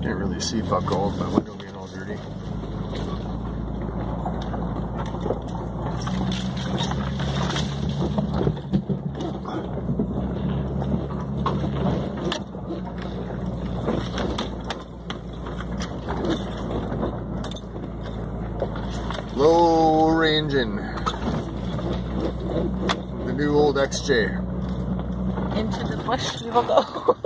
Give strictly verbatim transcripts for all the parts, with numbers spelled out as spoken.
Can't really see fuck all, my window being all dirty. Low ranging. The new old X J. Into the bush we will go.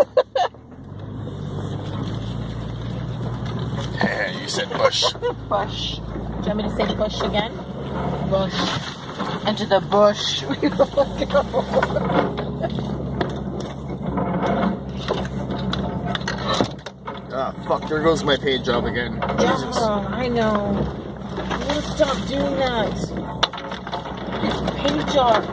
You said bush. Bush. Do you want me to say bush again? Bush. Into the bush we will go. Ah, fuck, there goes my paint job again. Yeah, Jesus. I know. You gotta stop doing that. It's paint job.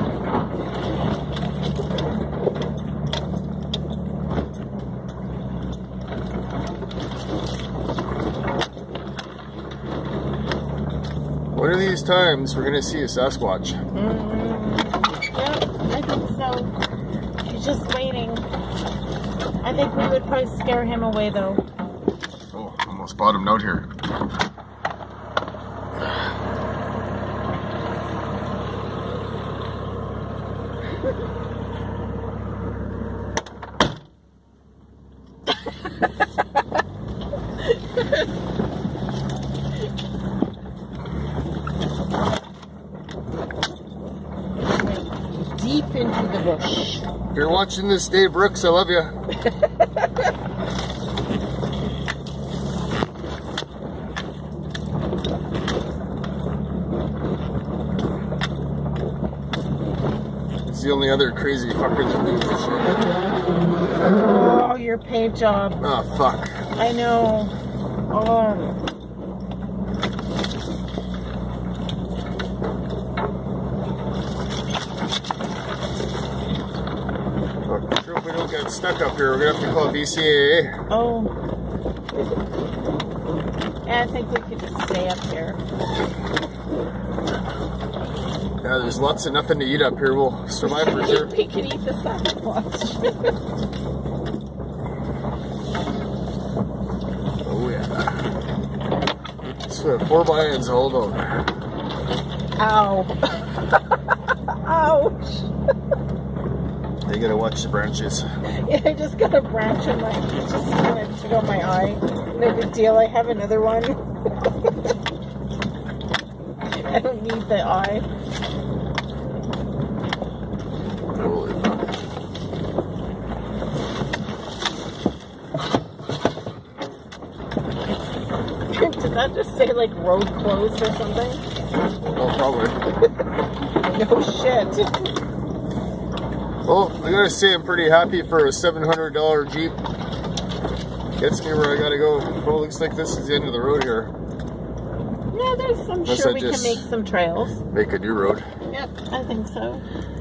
One of these times we're gonna see a Sasquatch. Mm-hmm. Yeah, I think so. He's just waiting. I think we would probably scare him away though. Oh, almost bottomed out here. Deep into the bush. If you're watching this, Dave Brooks, I love you. It's the only other crazy fucker that moves the shit. Oh, your paint job. Oh, fuck. I know. Oh. I'm sure if we don't get stuck up here, we're gonna have to call B C A A. Oh. Yeah, I think we could just stay up here. Yeah, there's lots of nothing to eat up here. We'll survive for sure. We could eat the Sasquatch. Oh yeah. So four by-ins all about. Ow. Ouch. You gotta watch the branches. Yeah, I just got a branch in my, it's just gonna took out my eye. No big deal, I have another one. I don't need the eye. Holy fuck. Did that just say like road closed or something? Oh, probably. No shit. Well, I gotta say I'm pretty happy for a seven hundred dollar Jeep. Gets me where I gotta go. Well, looks like this is the end of the road here. Yeah, there's some Unless sure I we can just make some trails. Make a new road. Yep, I think so.